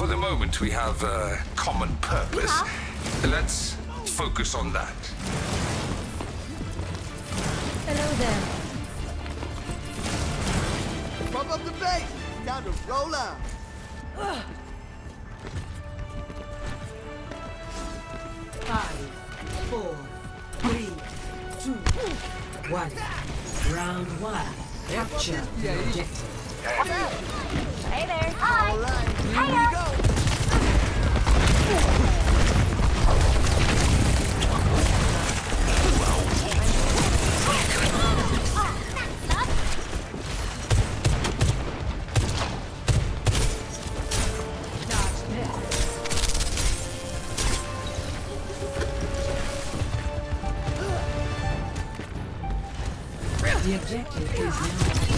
For the moment, we have a common purpose. Let's focus on that. Hello there. Pump up the bass. Time to roll out. Five, 4, 3, 2, 1. Round 1. Capture the objective. Hey there. Hi. All right, here Hiya. we go. The objective is now.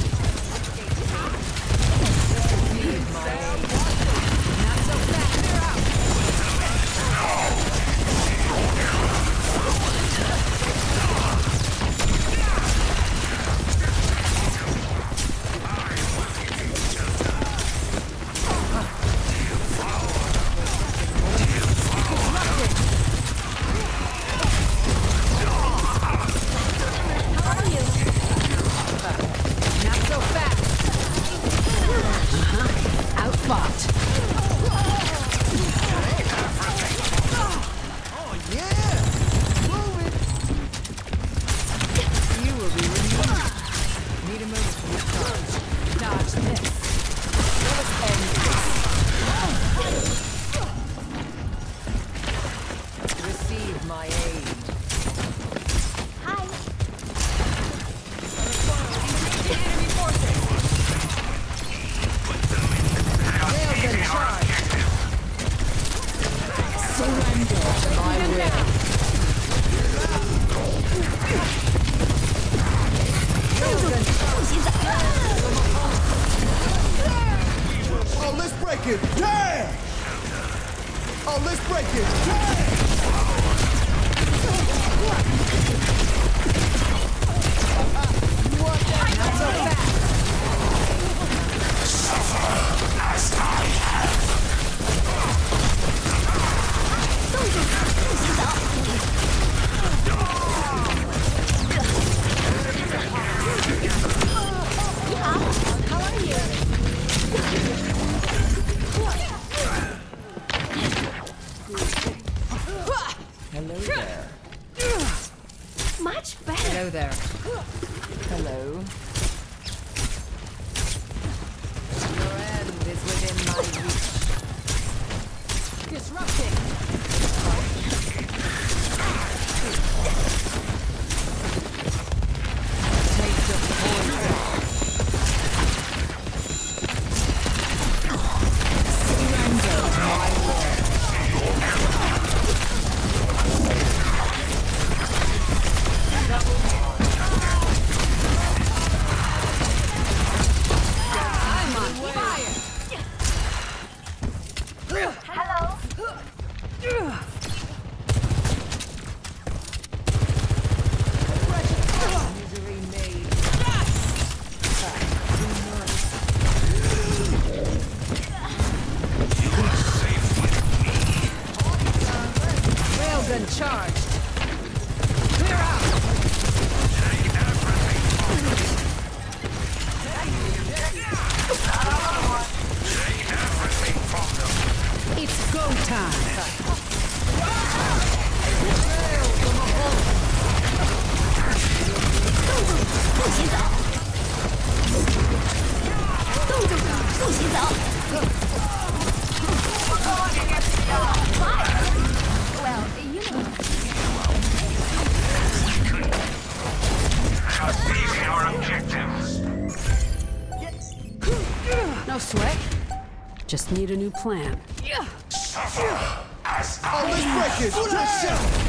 Oh, let's break it. Damn! Oh, let's break it. Damn! You want that? Not so fast. Suffer as I have. How are you? Hello there. Much better. Hello there. Hello. Your end is within my reach. Disrupting. Taste of poison. Surrender to my will. I'm on fire. Hello. Misery made. Railgun charged. Clear out. It's go time. Well, you know. Achieving our objectives. No sweat. Just need a new plan. Suffer as Oh, let's break it. Just shout.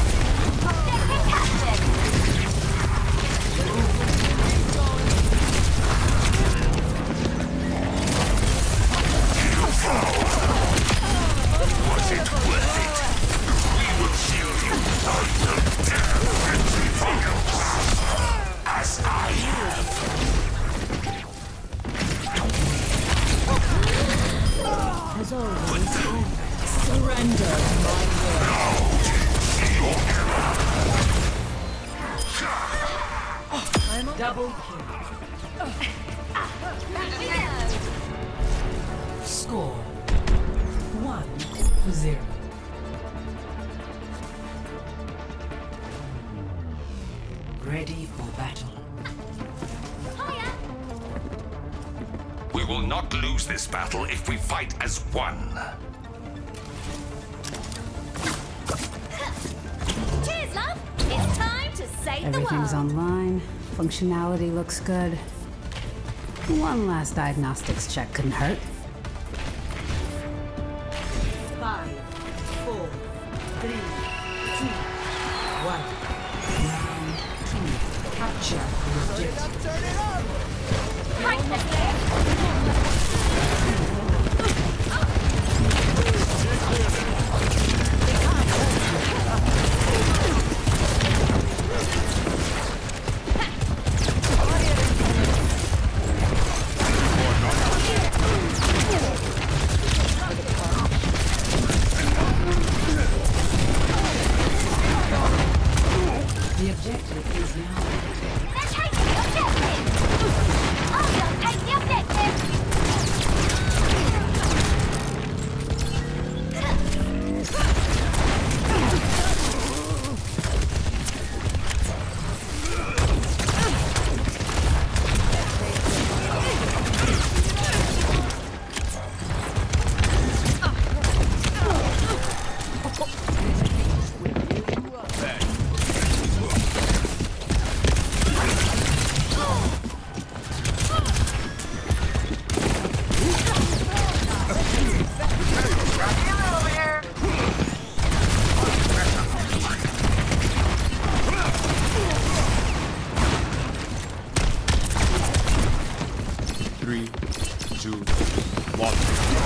Was it worth it? We will shield you until death and reveals. As I have. As always. Double kill. Score 1-0. Ready for battle. We will not lose this battle if we fight as one. Cheers, love! It's time to save the Everything's world. online. Functionality looks good. One last diagnostics check couldn't hurt. 5, 4, 3, 2, 1. Round 2. Capture the objective. Turn it up! Right, let's go. The objective is now. They're taking the objective! I'll take the objective! Three, two, one.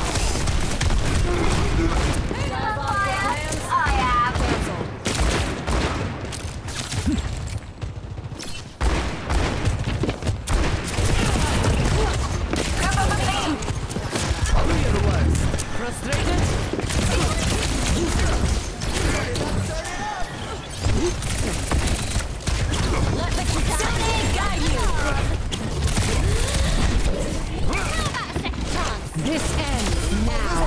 This ends now.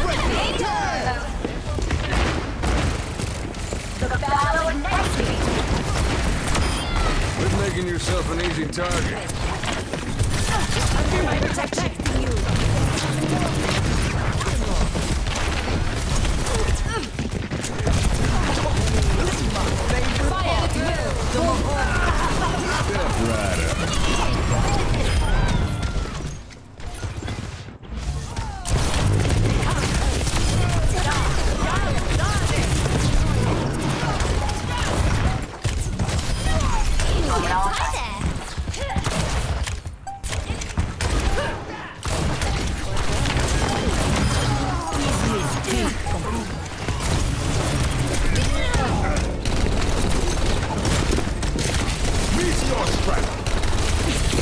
The battle is next. Quit making yourself an easy target. Protecting you. Meet your strength.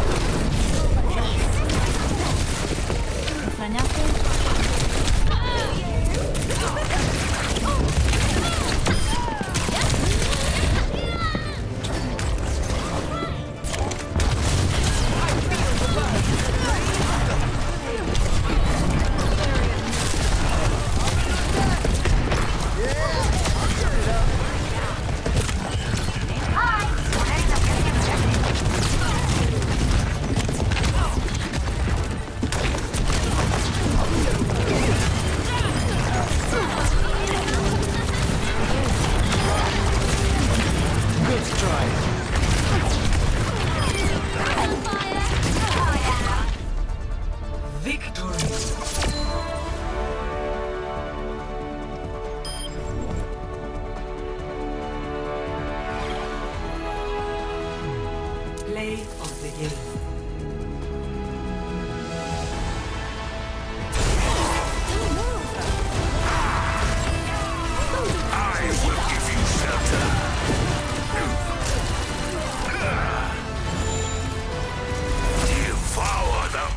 Play of the game. I will give you shelter. Devour them.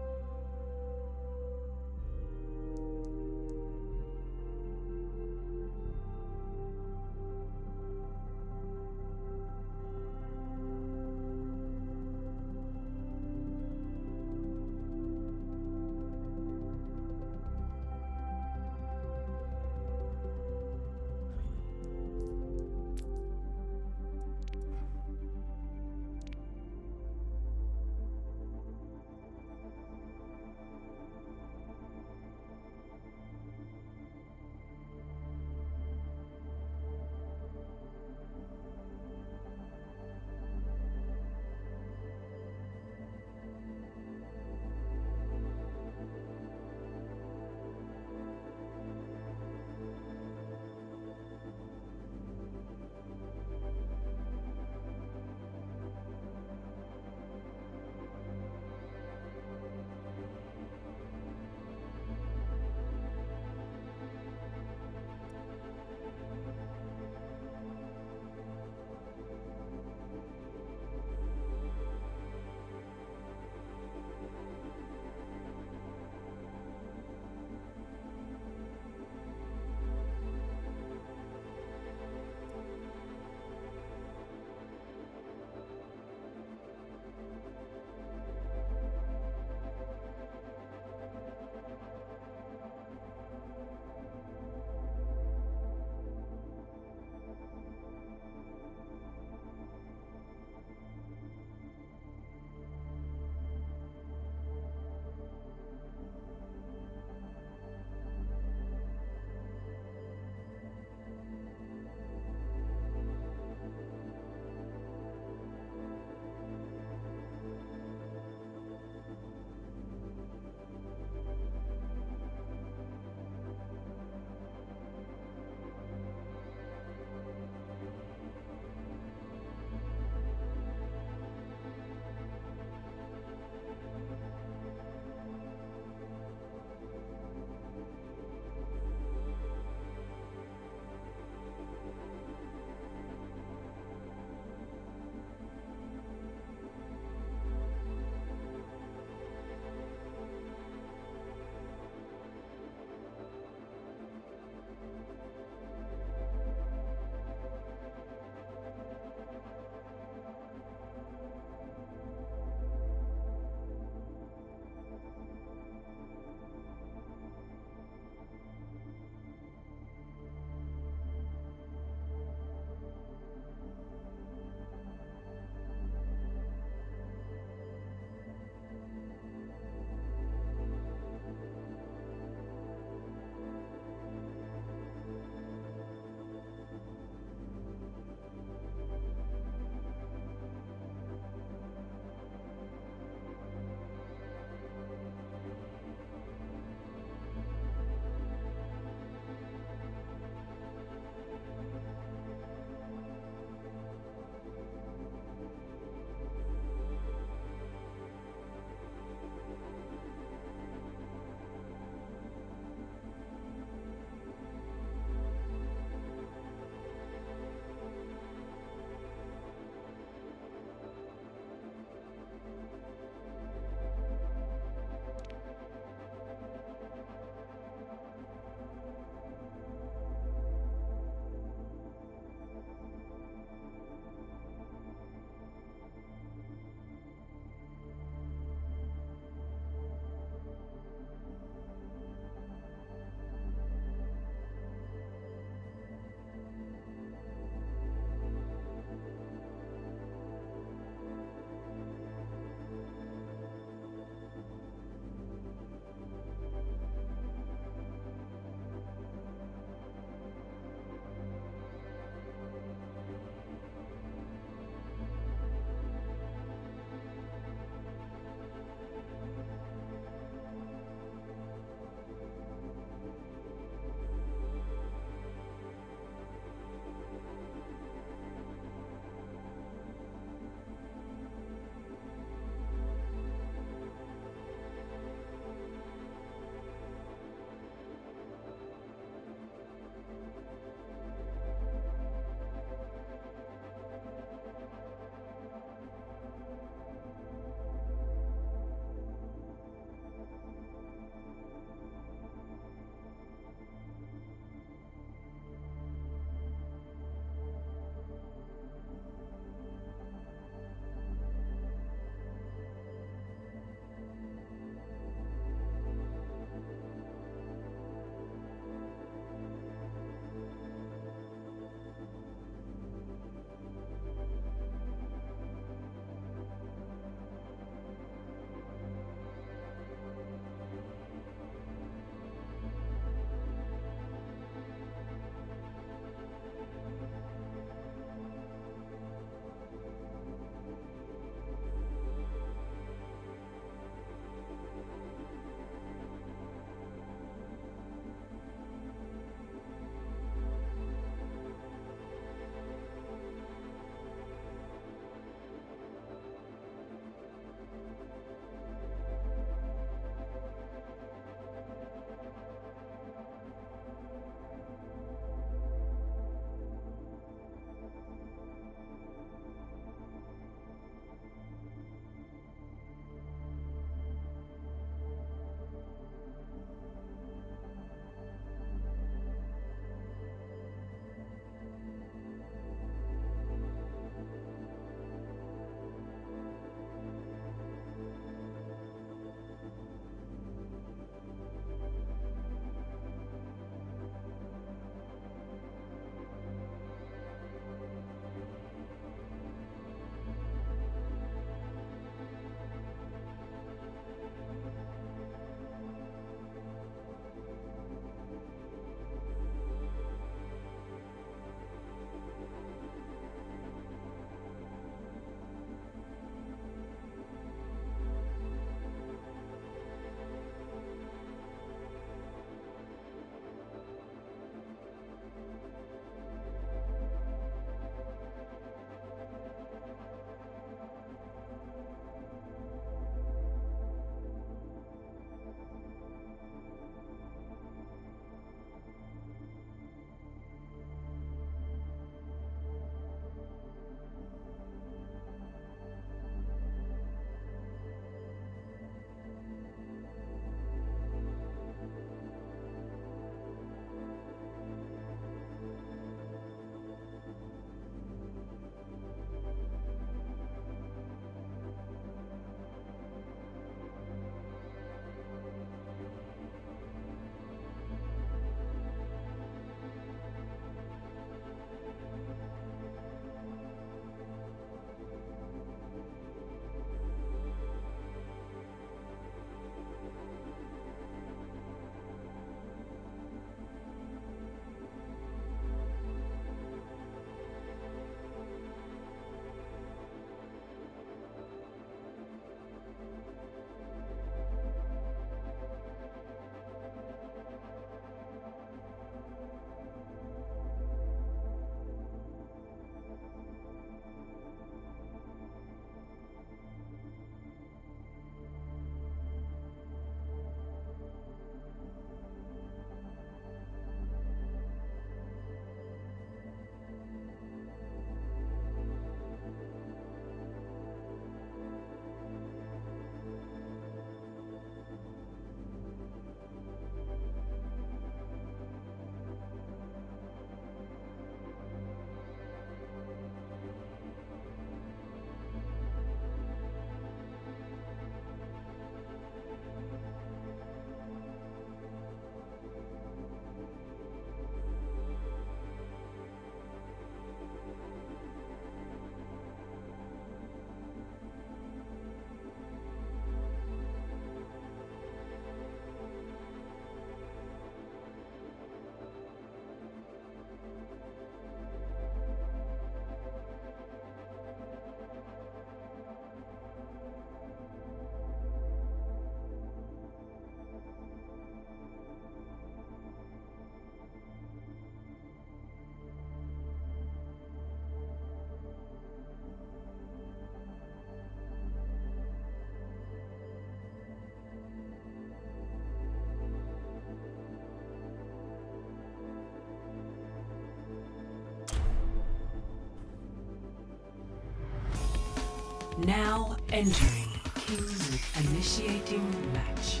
Now entering King's initiating match.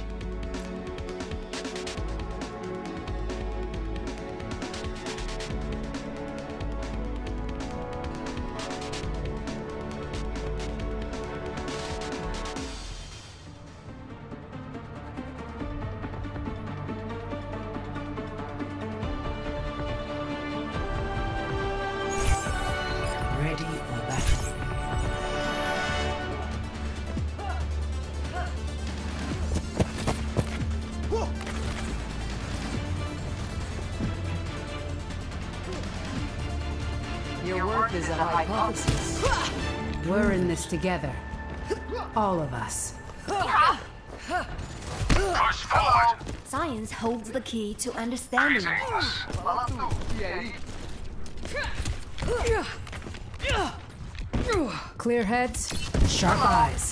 Ready for battle. Your work is a hypothesis. We're in this together. All of us. Push forward! Science holds the key to understanding. Clear heads, sharp eyes.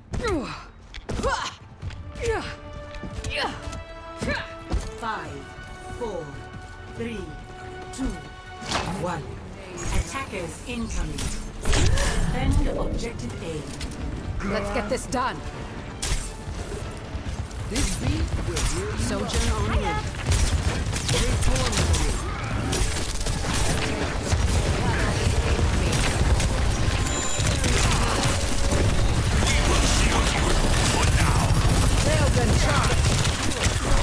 5, 4, 3, 2, 1. Attackers incoming. Defend objective A. Let's get this done. This beat will really Sojourn on route. Railgun charge.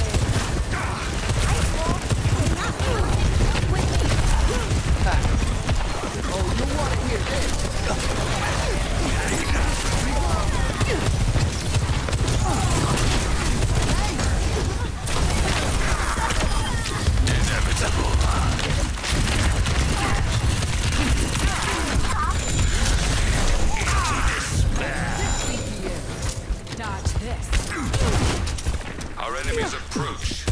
Oh, you want to hear this? Dodge this. Our enemies approach.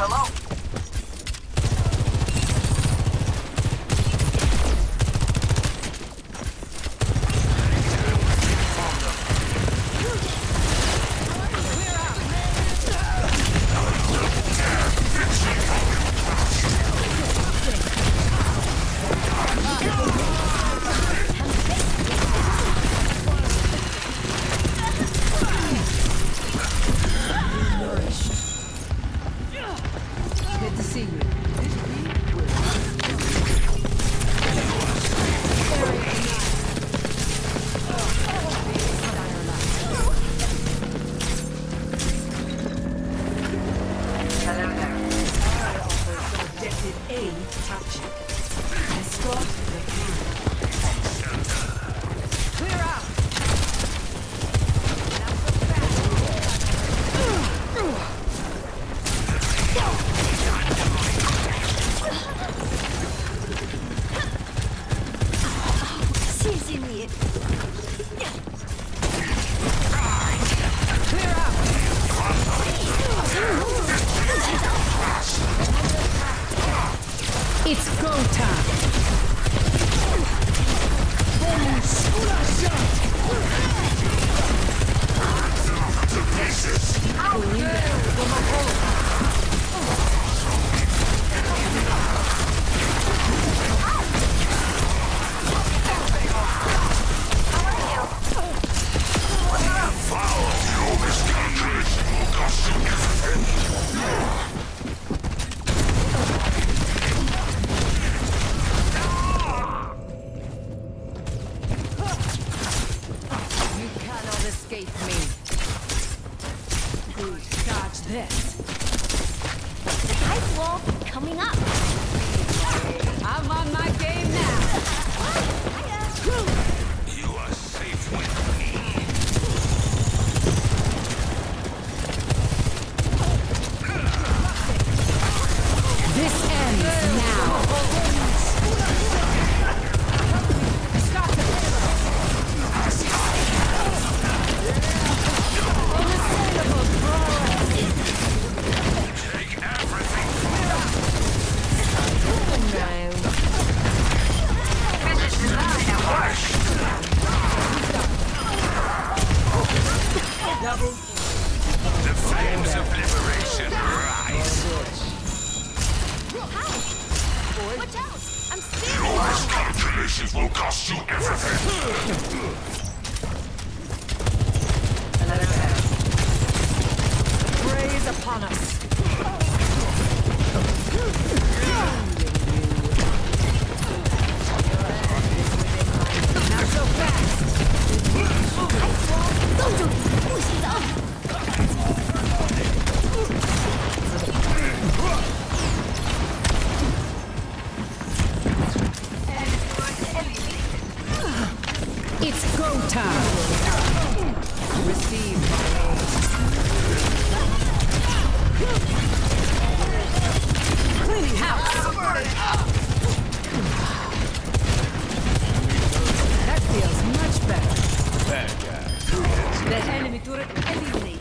Good to see you. Objective A captured. Escort the king. Clear out. It's go time. You cannot escape me. Dodge this. The ice wall coming up. I'm on my game now. You are safe with me. This ends now. Stop the Take everything. No. Finish. upon us. Not so fast. It's go time. Receive my aid. Cleaning house. That feels much better. Bad guy. The enemy turret eliminated.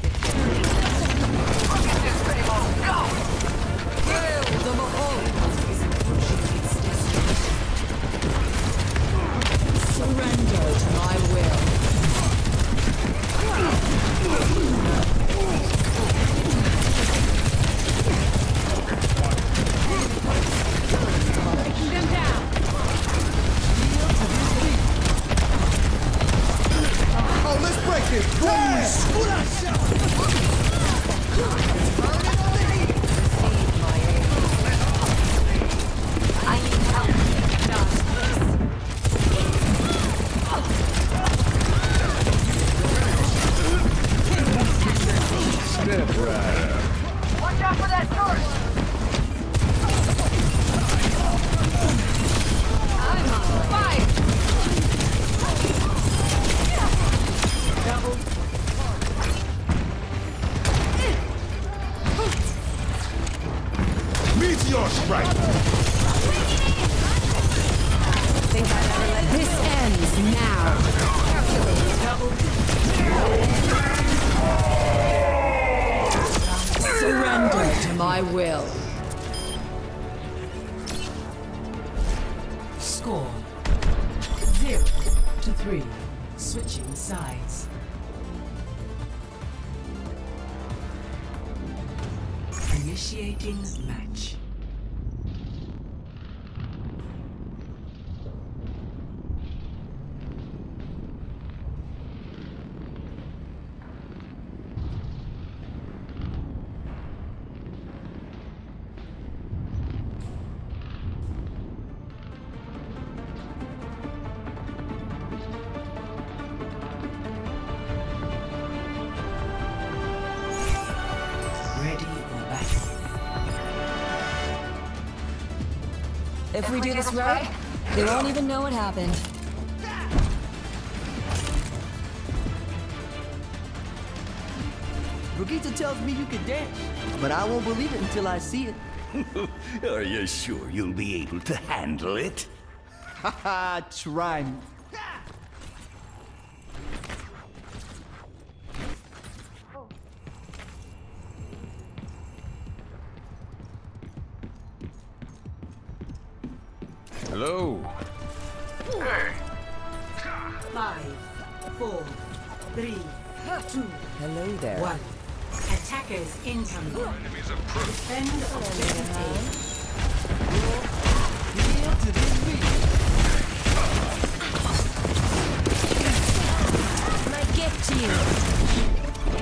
Kill the Mahal. Surrender to my will. Taking them down. Oh, let's break it! I need help. Not this. Step right up. Watch out for that turret. I'm on fire. Meteor strike. Think I'd ever let This ends now. surrender to my will. Score 0-3. Switching sides. Initiating match. Ready for battle. If we do this right, they won't even know what happened. Brigitte tells me you can dance, but I won't believe it until I see it. Are you sure you'll be able to handle it? Haha, try me. Hello. 5, 4, 3, 2, Hello there. 1. Attackers incoming. Defend objective Kneel to this beat. My gift to you.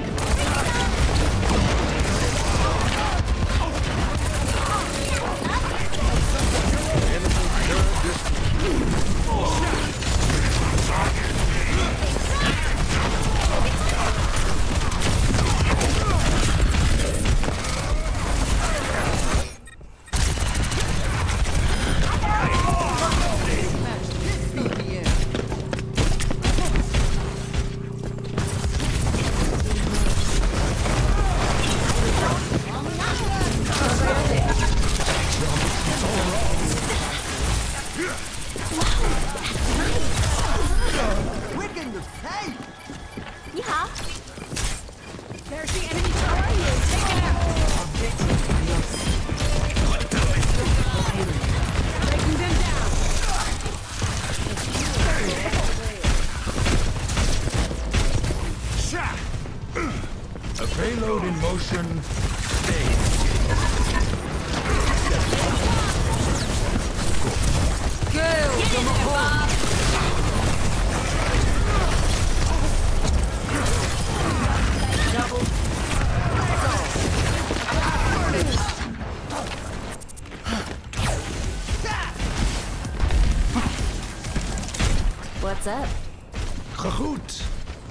What's up? Goed.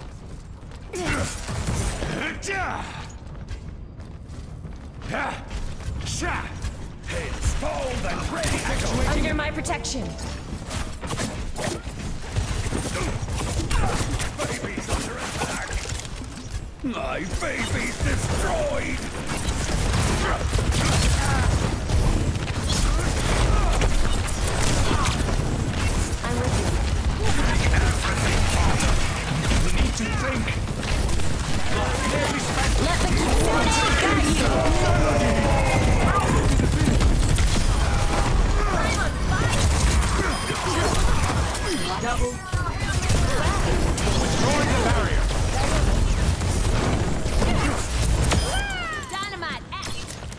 Installed and ready to go. Under my protection. Baby's under attack. My baby's destroyed. I'm with you. We need to think. Let the kids Double. Destroying the barrier. Dynamite out.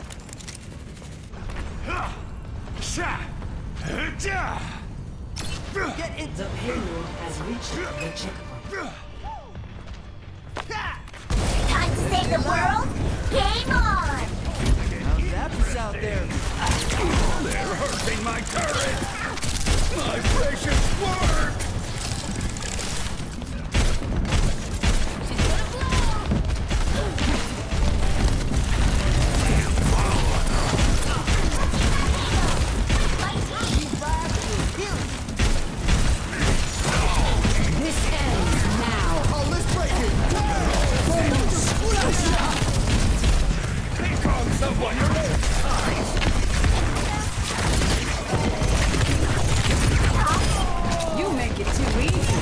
Get it. The payload has reached the checkpoint. Time to save the world. Game on. How's that out there? They're hurting my turret. My precious work. This ends now. Oh, let's break it. Take on someone your own size. You make it too easy.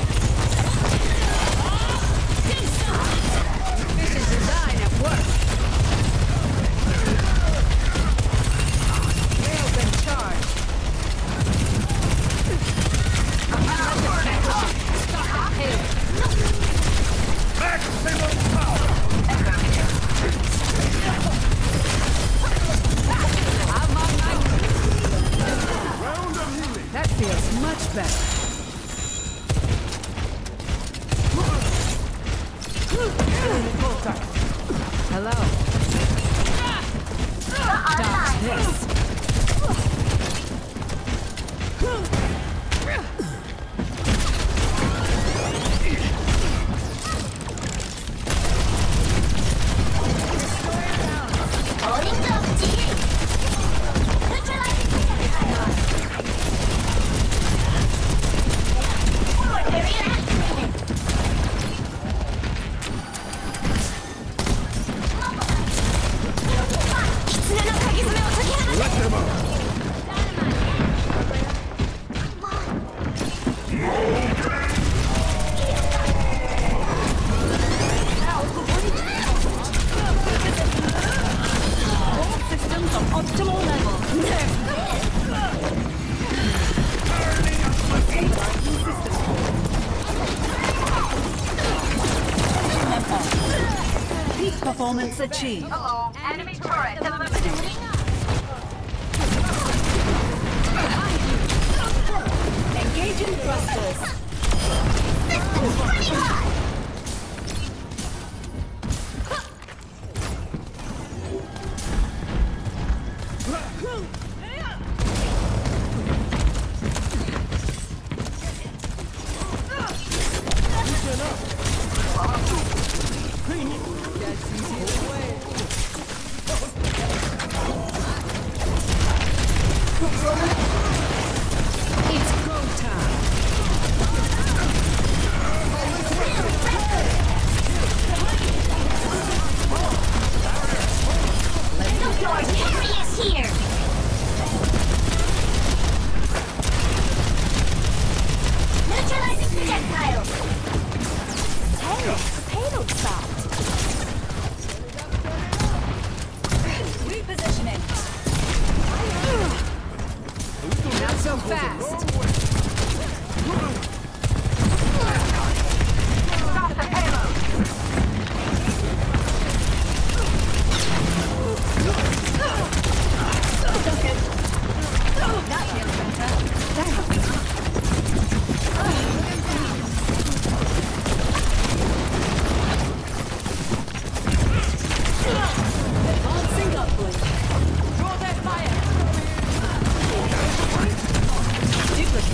This is design at work. Rails in charge. Maximum power. I'm on my That feels much better. Hello. Dodge this. Holding up, team. Neutralizing projectile. Barrier activated. Kitsune no Kagezume o toki Let them up. All systems on optimal level. Peak performance achieved. Enemy turret eliminated. Engaging thrusters. Systems running hot. It's go time. Your victory is here. Neutralizing projectile. Hey, the payload stopped. Repositioning. Not so fast. Stop the payload. Advancing upward. Draw their fire. Duplicate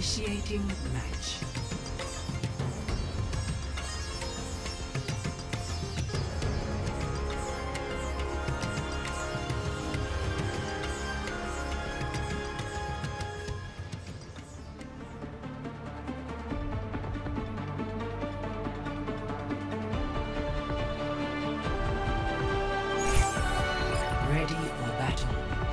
Initiating match. Ready for battle.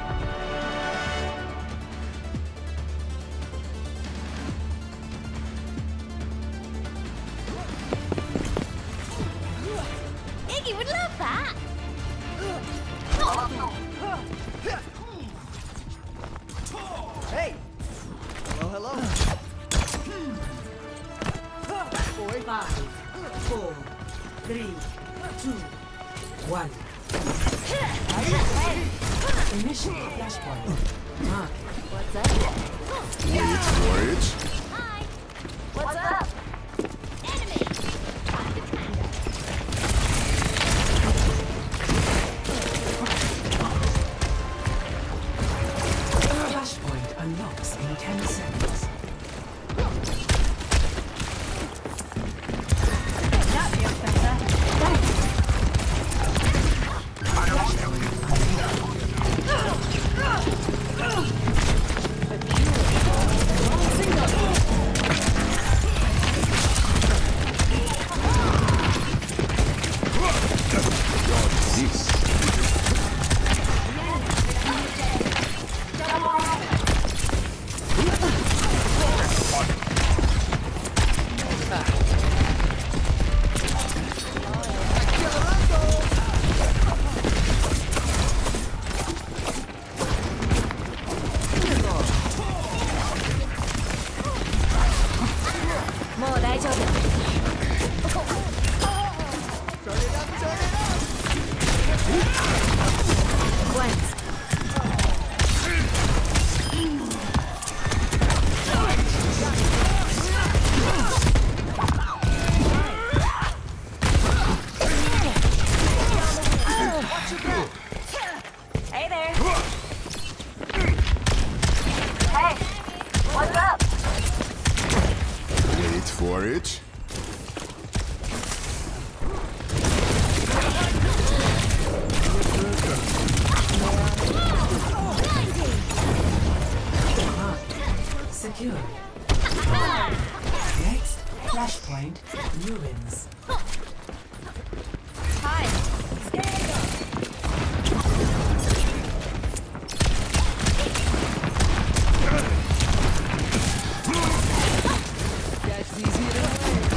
Iggy would love that. Hey! Hello, hello. 5, 4, 3, 2, 1. Initial flashpoint. Mark. What's up? Wait for it. Hi. What's up? Enemy. Time to tango. Flashpoint unlocks in 10 seconds. Hey there. Hey, what's up? Wait for it. Secure. Next, flashpoint ruins. Hi. That's easier than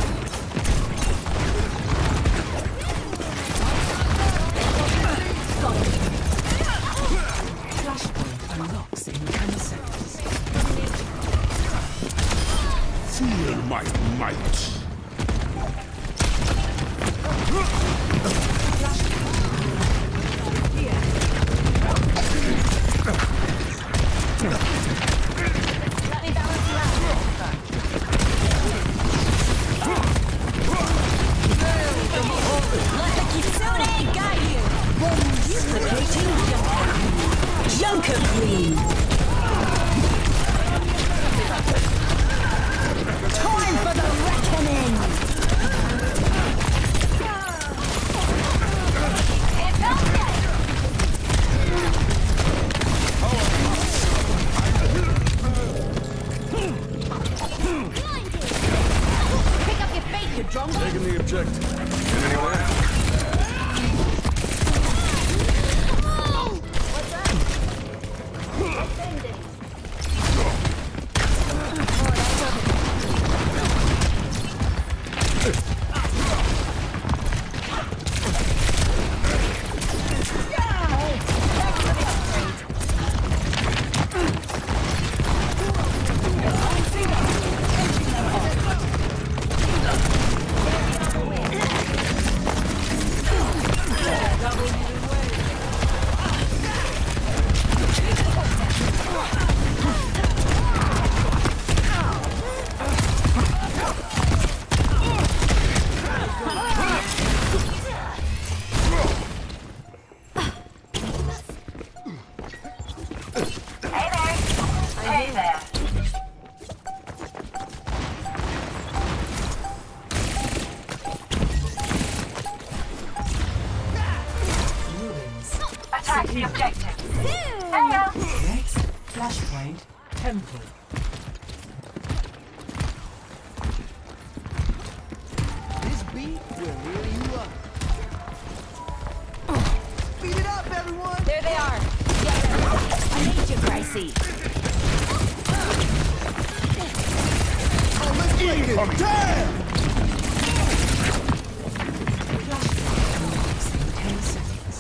Flashpoint unlocks in 10 seconds. Feel my might. Let me balance you out. Let the Kitsune guide you. Junker Queen! Time for the reckoning! It's okay. Blinded. Pick up your fate, you drunk. Taking the objective. Anywhere? What's up? Offended. Double Flashpoint Temple. This beat will heal you up. Speed it up, everyone! There they are. I need you, Gracie. Oh, let's break it. Damn! Unlocks in 10 seconds.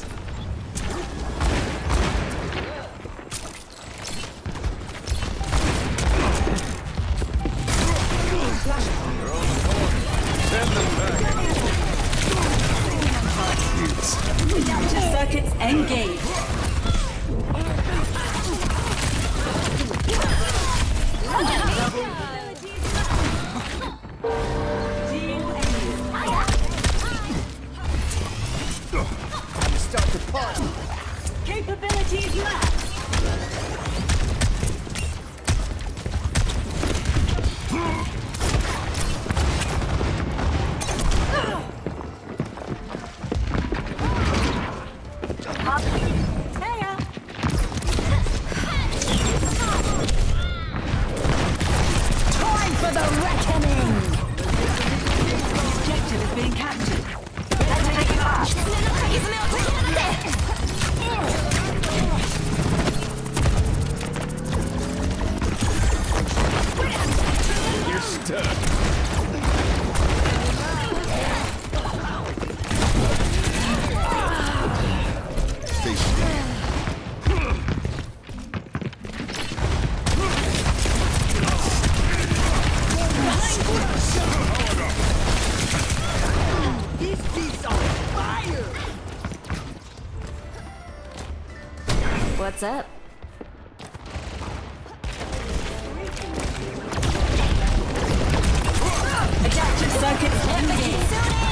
Adaptive circuits engaged. Start the party. Capabilities left. Time for the reckoning! Objective is being captured. You're stuck. Stay still. These beats are fire! What's up? Adaptive circuits engaged.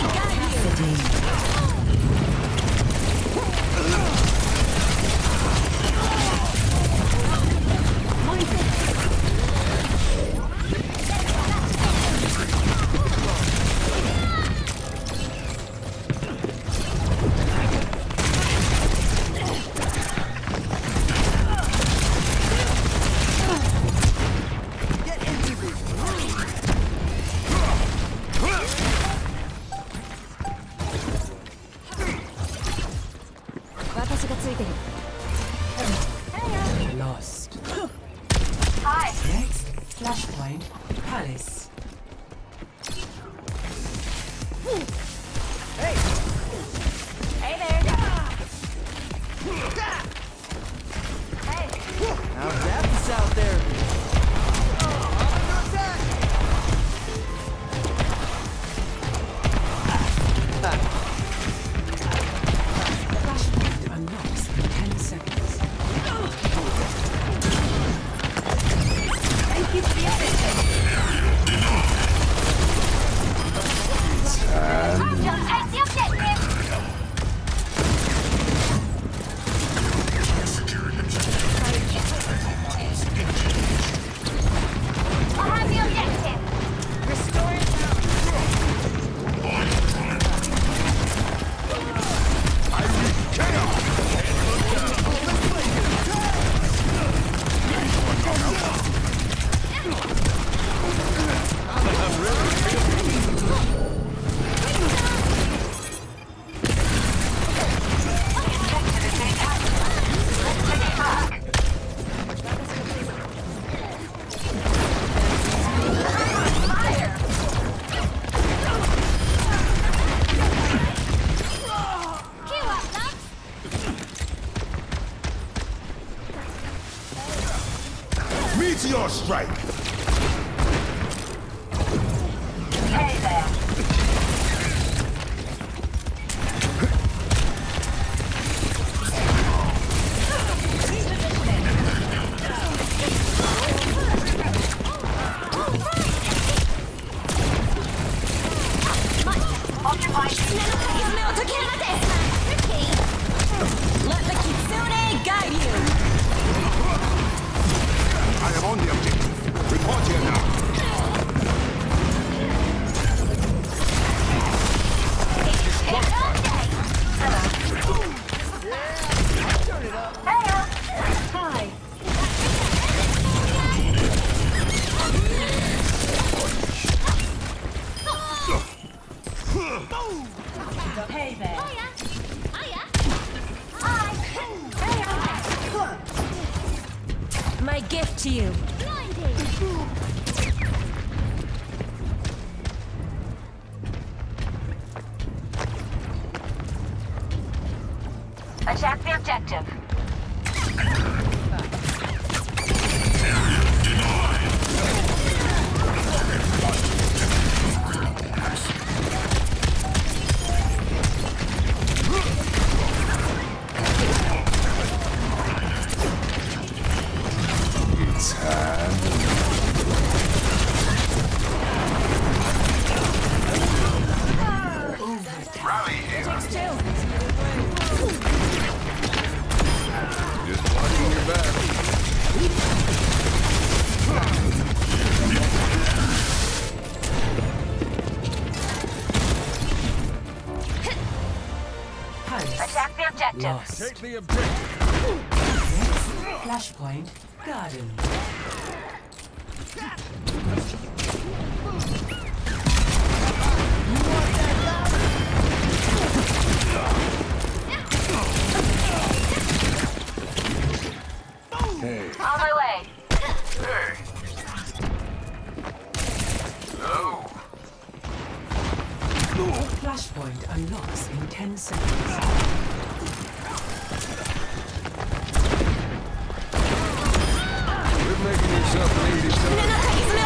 Get into this! 私がついてる。 Lost. Next, Flashpoint Palace. Hey there. Now Daphne's out there. Under attack! Flashpoint unlocks in 10 seconds. Thank you for the assistance. Take the objective. I have the objective. Restoring Meteor strike! Hey there. Let the Kitsune guide you! I am on the objective. Report here now. Hi. My gift to you. Blinding. Attack the objective. Rally here. Just watching your back. Palace Attack the objective. lost. Take the objective. Flashpoint Garden. Hey. On my way. Hey. Hello. Flashpoint unlocks in 10 seconds. Quit making yourself an easy target.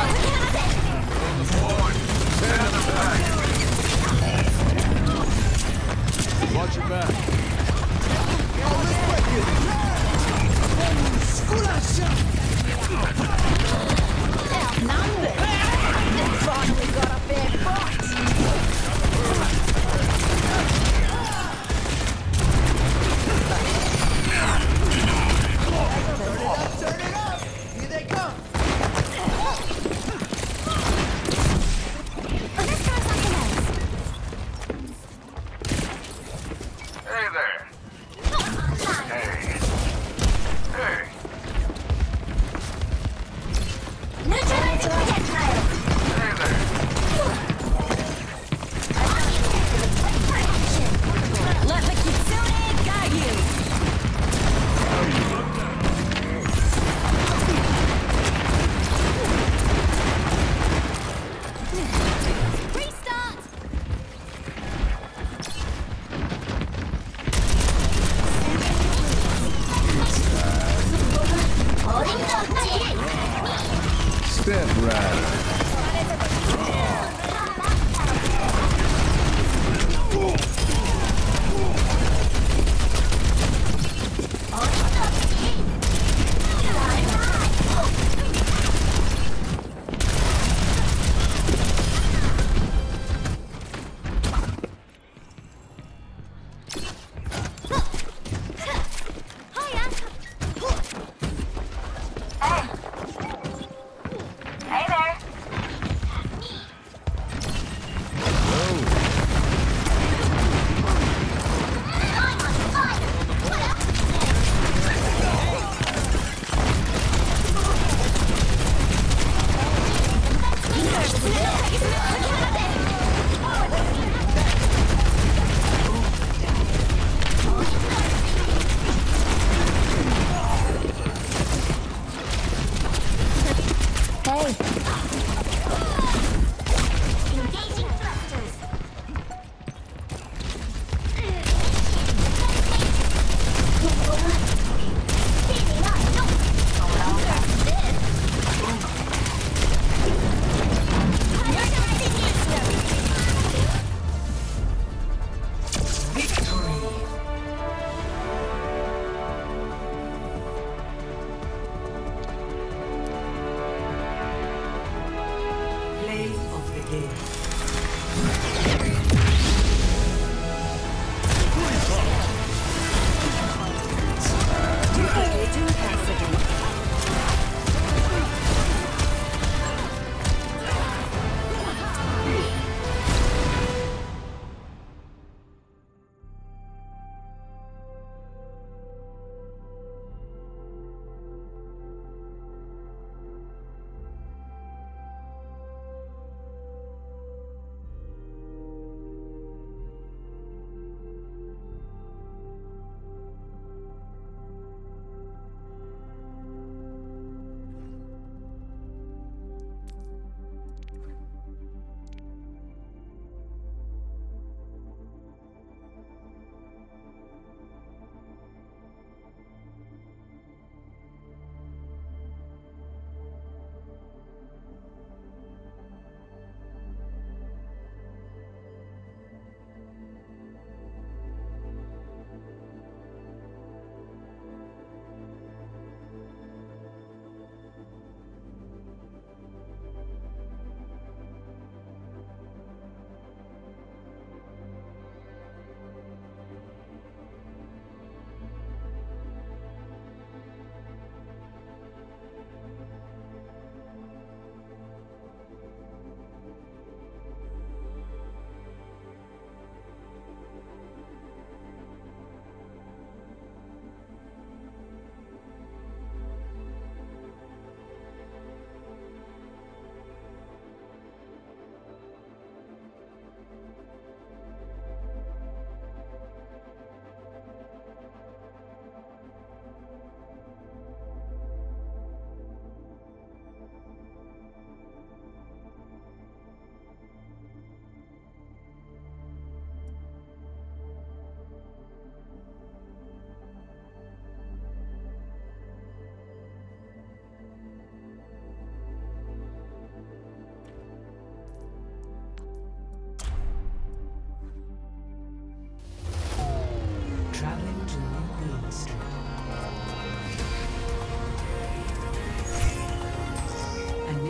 Stand in the back. Watch your back. Oh, let's break it. Turn it up! Here they come! Let's try something else. Hey there. Hey. Hey. Neutralizing projectile. Hey there. Let the Kitsune guide you. Restart. Step right. Hey there. Engaging thrusters. Heating up.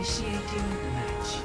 Initiating match.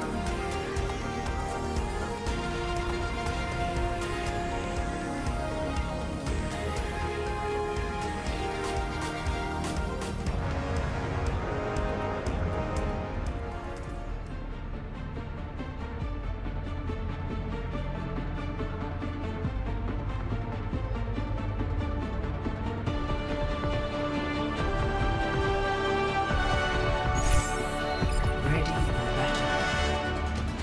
Ready for battle.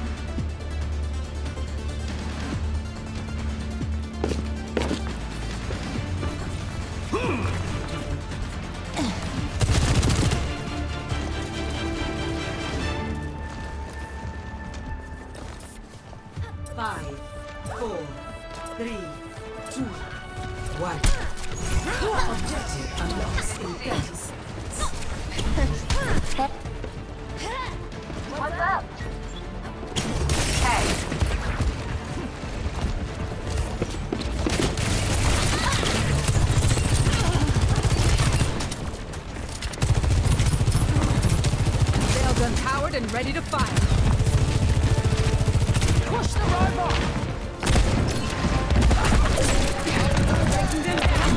Five, four, three, two, one. Objective unlocks in 30 seconds. What's up? Hey. Railgun powered and ready to fire. Push the robot! Breaking them down.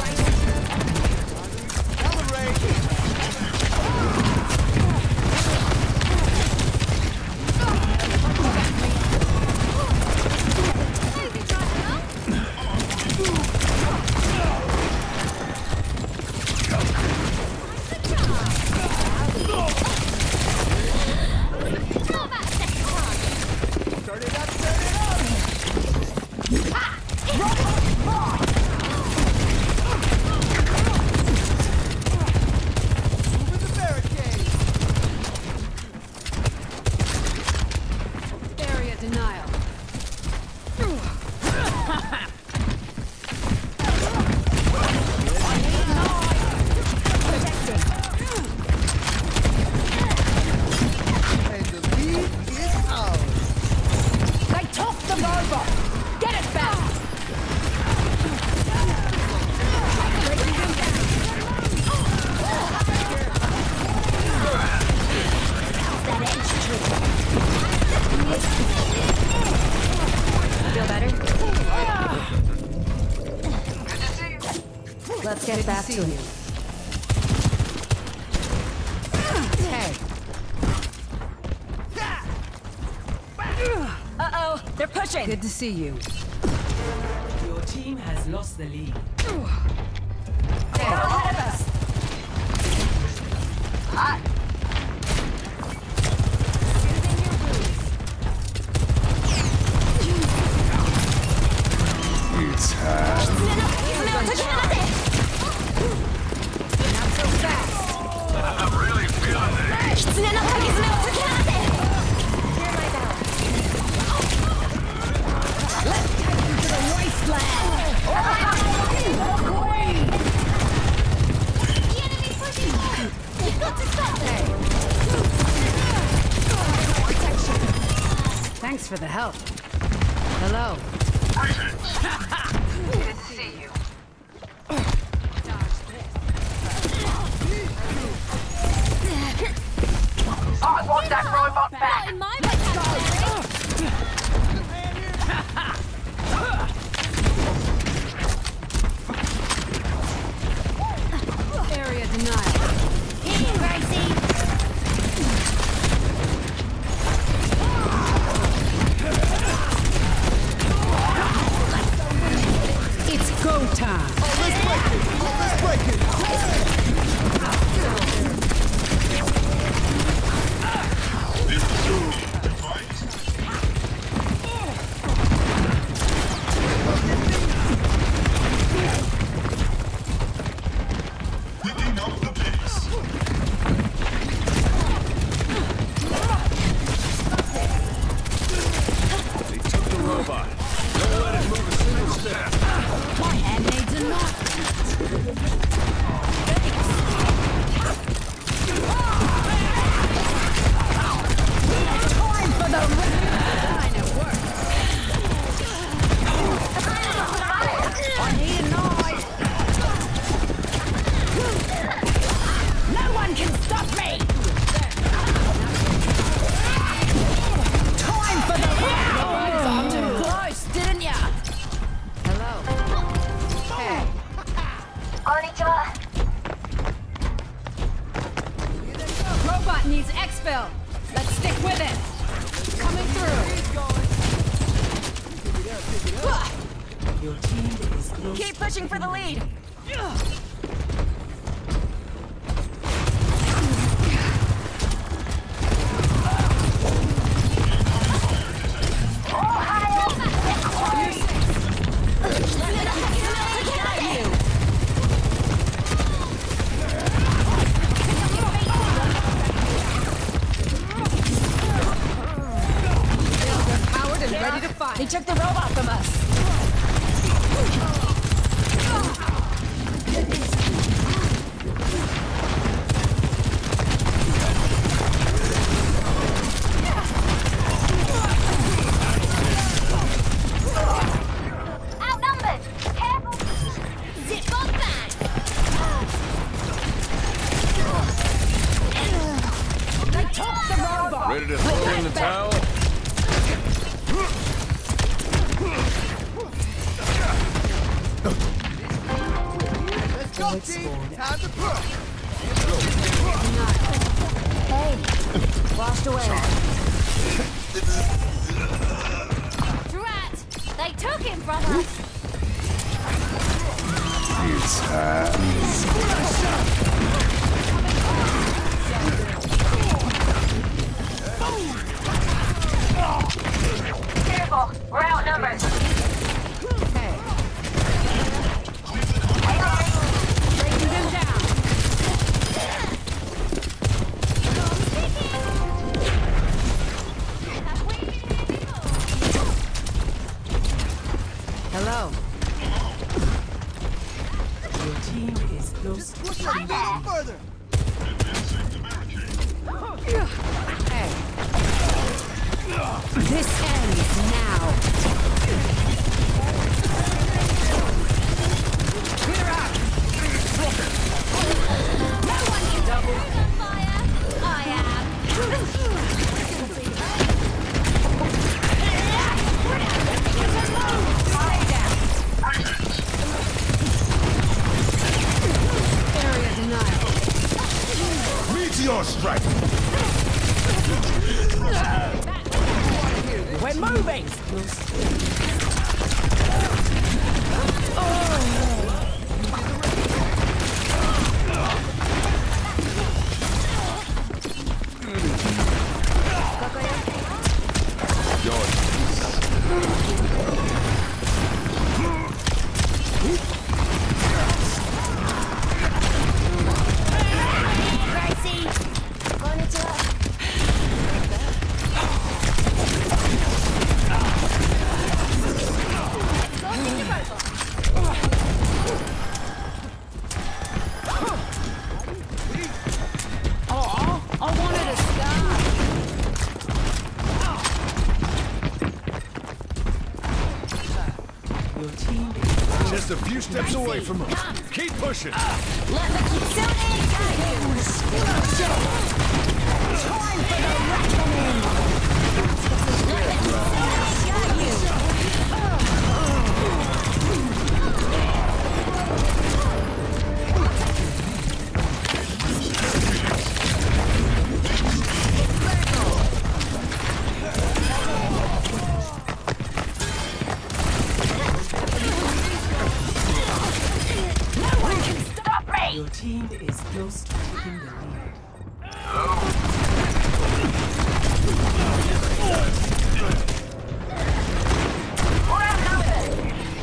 Area denial. And the lead is ours. They took the robot! Get it back! Feel better? Let's get back to it. Hey, Uh-oh, they're pushing! good to see you. Your team has lost the lead. They're ahead of us! It's hard. Not so fast. I'm really feeling it. Thanks for the help. Hello. Good to see you. I want that robot back. In my vocabulary. Area denial. Here, Gracie. It's go time. Let's break it. That needs exfil. Let's stick with it. Coming through. Your team is close. Keep pushing for the lead. They took the robot from us. Outnumbered. Careful. Zip on back. They took the robot. Ready to throw in the towel? Let's go, team. Time to push. Hey, washed away. Drat. They took him from us. Careful. We're outnumbered. Breaking them down. Hello. Your team is close. Just push it a little further. Hey. This ends now. Clear out. No one can double fire. I am. Area denied. Meteor strike! We're moving. Gracie. I wanted to stop. Your team is Just a few steps away from us. Keep pushing. Let the Kitsune guide you. Time for the reckoning. Let the Kitsune guide you. Your team is close to taking the lead. We're outnumbered.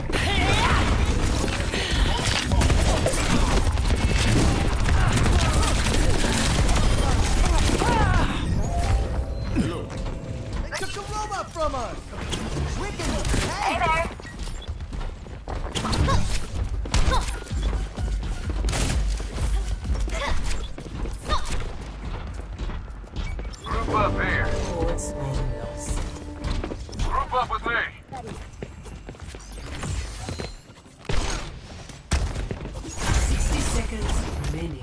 They took the robot from us. Hey there. Group up here. Sportsman lost. Group up with me. 60 seconds remaining.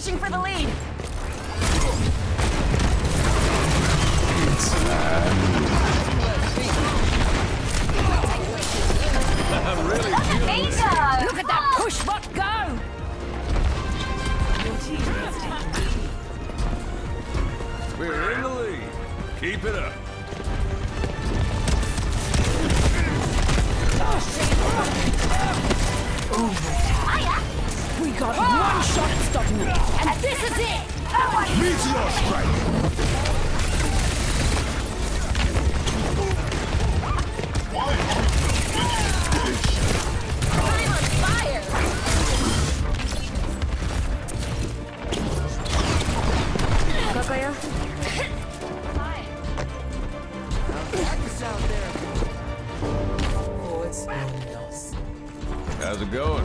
pushing for the lead. I'm really Bingo! Look at that push bot go! Your team has taken the lead. We're in the lead. Keep it up. We got one shot at stopping them, and this is it! Meteor strike! I'm on fire. Kakayo? Practice out there. Oh, it's been lost. How's it going?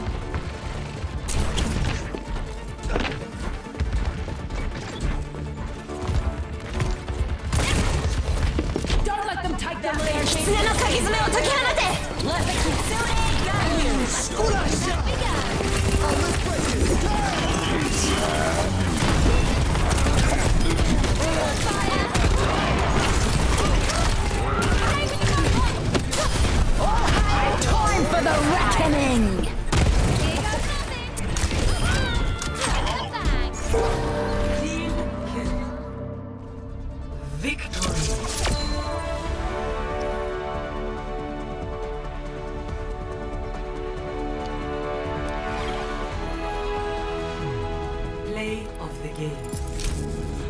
Don't let them take the lead! 狐の鍵爪を解き放て Let the Kitsune guide you. Let me go. Oh, let's break it! Damn! Time for the reckoning! Here goes nothing. Thanks. Team kill. Victory. Play of the game.